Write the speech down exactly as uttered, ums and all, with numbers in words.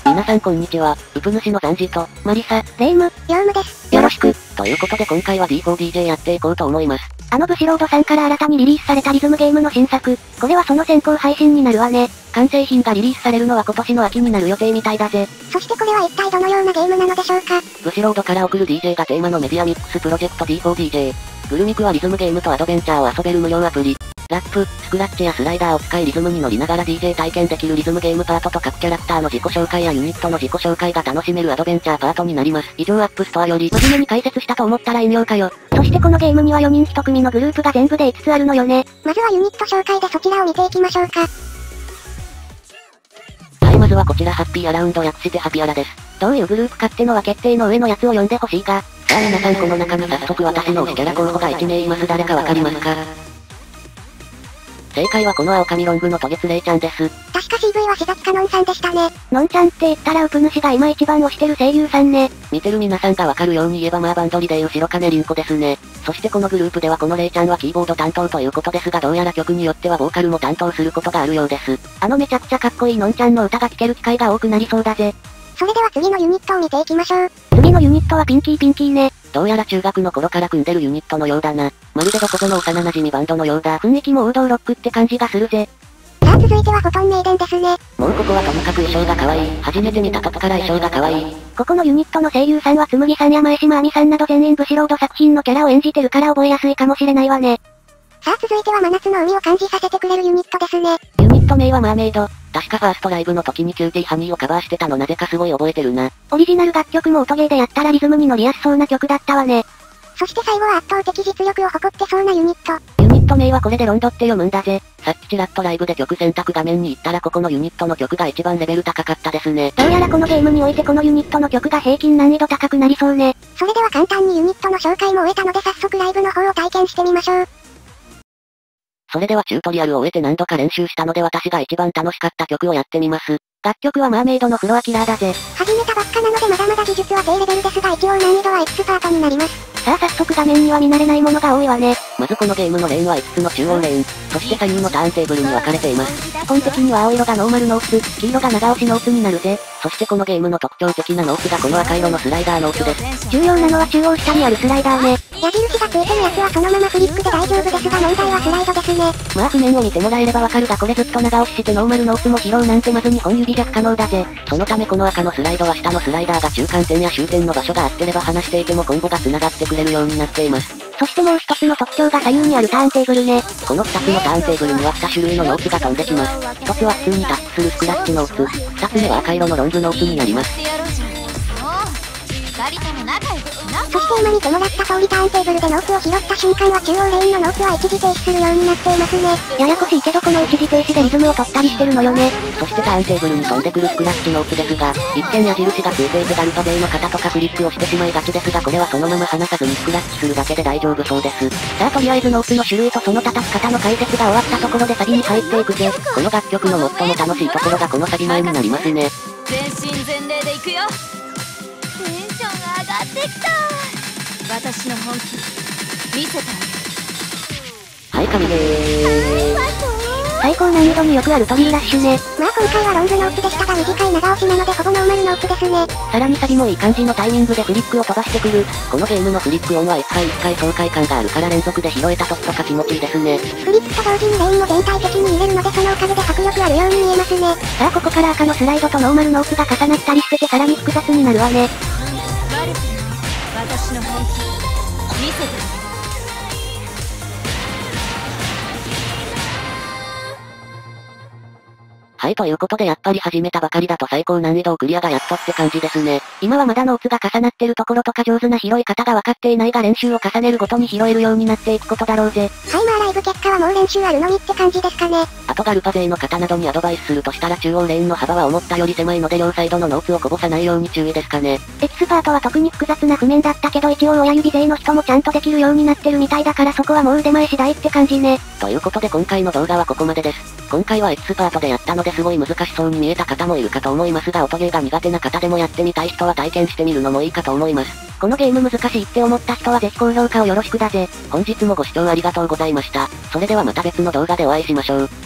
皆さんこんにちは、ウプ主のザンジと、 マリサ、レイム、ヨウムです。 よろしく。ということで今回は ディーフォーディージェー やっていこうと思います。 あのブシロードさんから新たにリリースされたリズムゲームの新作。これはその先行配信になるわね。 完成品がリリースされるのは今年の秋になる予定みたいだぜ。 そしてこれは一体どのようなゲームなのでしょうか。 ブシロードから送る ディージェー がテーマのメディアミックスプロジェクト ディーフォーディージェー。グルミクはリズムゲームとアドベンチャーを遊べる無料アプリ。ラップ、スクラッチやスライダーを使いリズムに乗りながら ディージェー 体験できるリズムゲームパートと各キャラクターの自己紹介やユニットの自己紹介が楽しめるアドベンチャーパートになります。以上アップストアより。 真面目に解説したと思ったら引用かよ。そしてこのゲームにはよにんひと組のグループが全部でいつつあるのよね。まずはユニット紹介でそちらを見ていきましょうか。 はい、まずはこちらハッピーアラウンド略してハピアラです。 どういうグループかってのは決定の上のやつを読んでほしいが。 さあ皆さんこの中に早速私の推しキャラ候補がいち名います。誰かわかりますか？正解はこの青髪ロングのトゲツレイちゃんです。 確か シーブイ は志崎かのんさんでしたね。のんちゃんって言ったらウプ主が今一番推してる声優さんね。 見てる皆さんがわかるように言えばマーバンドリでいう白金凛子ですね。そしてこのグループではこのレイちゃんはキーボード担当ということですがどうやら曲によってはボーカルも担当することがあるようです。 あのめちゃくちゃかっこいいのんちゃんの歌が聴ける機会が多くなりそうだぜ。それでは次のユニットを見ていきましょう。次のユニットはピンキーピンキーね。 どうやら中学の頃から組んでるユニットのようだな。まるでどこぞの幼馴染バンドのようだ。 雰囲気も王道ロックって感じがするぜ。さあ続いてはフォトンメイデンですね。 もうここはとにかく衣装が可愛い。初めて見た時から衣装が可愛い。 ここのユニットの声優さんはつむぎさんや前島亜美さんなど全員ブシロード作品のキャラを演じてるから覚えやすいかもしれないわね。さあ続いては真夏の海を感じさせてくれるユニットですね。 ユニット名はマーメイド。確かファーストライブの時にキューティーハニーをカバーしてたのなぜかすごい覚えてるな。 オリジナル楽曲も音ゲーでやったらリズムに乗りやすそうな曲だったわね。そして最後は圧倒的実力を誇ってそうなユニット。 ユニット名はこれでロンドって読むんだぜ。さっきちらっとライブで曲選択画面に行ったらここのユニットの曲が一番レベル高かったですね。 どうやらこのゲームにおいてこのユニットの曲が平均難易度高くなりそうね。それでは簡単にユニットの紹介も終えたので早速ライブの方を体験してみましょう。 それではチュートリアルを終えて何度か練習したので私が一番楽しかった曲をやってみます。 楽曲はマーメイドのフロアキラーだぜ。始めたばっかなのでまだまだ技術は低レベルですが一応難易度はエキスパートになります。さあ早速画面には見慣れないものが多いわね。 まずこのゲームのレーンはいつつの中央レーン、そして左右のターンテーブルに分かれています。 基本的には青色がノーマルノーツ、黄色が長押しノーツになるぜ。 そしてこのゲームの特徴的なノーツがこの赤色のスライダーノーツです。 重要なのは中央下にあるスライダーね。矢印がついてるやつはそのままフリックで大丈夫ですが問題はスライドですね。 まあ譜面を見てもらえればわかるがこれずっと長押ししてノーマルノーツも拾うなんてまずに本指じゃ不可能だぜ。そのためこの赤のスライドは下のスライダーが中間点や終点の場所が合ってれば離していてもコンボが繋がってくれるようになっています。 そしてもう一つの特徴が左右にあるターンテーブルね。 このふたつのターンテーブルにはに種類のノーツが飛んできます。ひとつは普通にタッチするスクラッチノーツ、ふたつめは赤色のロングノーツになります。 そして今見てもらった通りターンテーブルでノーツを拾った瞬間は中央レーンのノーツは一時停止するようになっていますね。ややこしいけどこの一時停止でリズムを取ったりしてるのよね。 そしてターンテーブルに飛んでくるスクラッチノーツですが、一見矢印がついていてダルトゲイの型とかクリックをしてしまいがちですがこれはそのまま離さずにスクラッチするだけで大丈夫そうです。 さあとりあえずノーツの種類とその叩き方の解説が終わったところでサビに入っていくぜ。 この楽曲の最も楽しいところがこのサビ前になりますね。 全身全霊でいくよ。テンション上がってきた。私の本気見せてあげる。 はい神ゲー。 最高難易度によくあるトリルラッシュね。まあ今回はロングノーツでしたが短い長押しなのでほぼノーマルノーツですね。 さらにサビもいい感じのタイミングでフリックを飛ばしてくる。このゲームのフリック音はいっかいいっかい爽快感があるから連続で拾えた時とか気持ちいいですね。 フリックと同時にレーンも全体的に入れるのでそのおかげで迫力あるように見えますね。さあここから赤のスライドとノーマルノーツが重なったりしててさらに複雑になるわね。 バレてる。私の本気見せてあげる。 はい、ということでやっぱり始めたばかりだと最高難易度をクリアがやっとって感じですね。 今はまだノーツが重なってるところとか上手な拾い方が分かっていないが練習を重ねるごとに拾えるようになっていくことだろうぜ。はいまあライブ結果はもう練習あるのみって感じですかね。 あとガルパ勢の方などにアドバイスするとしたら中央レーンの幅は思ったより狭いので両サイドのノーツをこぼさないように注意ですかね。 エキスパートは特に複雑な譜面だったけど一応親指勢の人もちゃんとできるようになってるみたいだからそこはもう腕前次第って感じね。 ということで今回の動画はここまでです。今回はエキスパートでやったのですごい難しそうに見えた方もいるかと思いますが音ゲーが苦手な方でもやってみたい人は体験してみるのもいいかと思います。 このゲーム難しいって思った人はぜひ高評価をよろしくだぜ。 本日もご視聴ありがとうございました。それではまた別の動画でお会いしましょう。